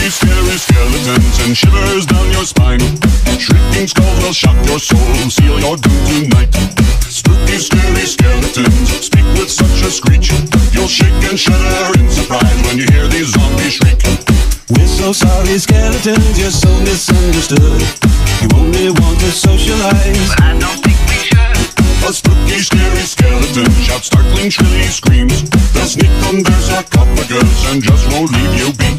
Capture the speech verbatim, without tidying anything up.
Spooky, scary skeletons and shivers down your spine. Shrieking skulls will shock your soul, seal your doom tonight. Spooky, scary skeletons speak with such a screech. You'll shake and shudder in surprise when you hear these zombies shriek. We're so sorry, skeletons, you're so misunderstood. You only want to socialize, but I don't think we should. A spooky, scary skeleton shouts startling, shrilly screams. They'll sneak under sarcophagus and just won't leave you be.